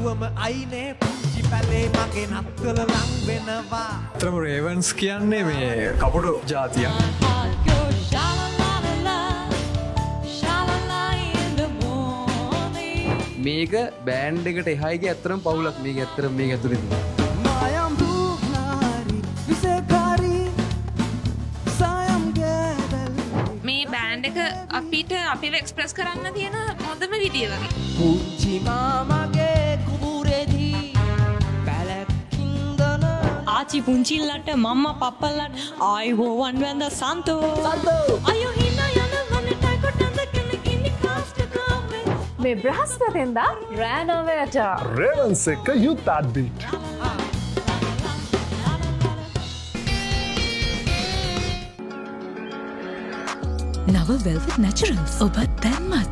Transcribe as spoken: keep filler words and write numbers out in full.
බැලුවම අයිනේ පුංචි පැලේ මගේ නත්තල ලං වෙනවා. තරම රේවන්ස් කියන්නේ මේ කපුටු ජාතියක්. මේක බෑන්ඩ් එකට එහායිගේ ඇත්තරම් පවුලක් මේක ඇත්තරම් මේක ඇතුළේ මේ බෑන්ඩ් එක අපිට අපිව එක්ස්ප්‍රස් කරන්න තියෙන හොඳම විදිය වගේ. පුංචි මාමගේ කුඹුරේදී පැලකින්දන ආචි පුංචිල්ලට මම්මා පප්පල්ලට ආයුබෝවන් වැඳ සන්තෝ අයියෝ හිනා යන වනටයි කොටඳ කෙනෙක් ඉන්නේ කාස්ට් කාමේ මේ බ්‍රහස්පතින්දා රෑ නවයට රේවන්ස් එක youth heartbeat. නව වෙල්වෙට් නැචරල්ස් ඔබ දැන්මත්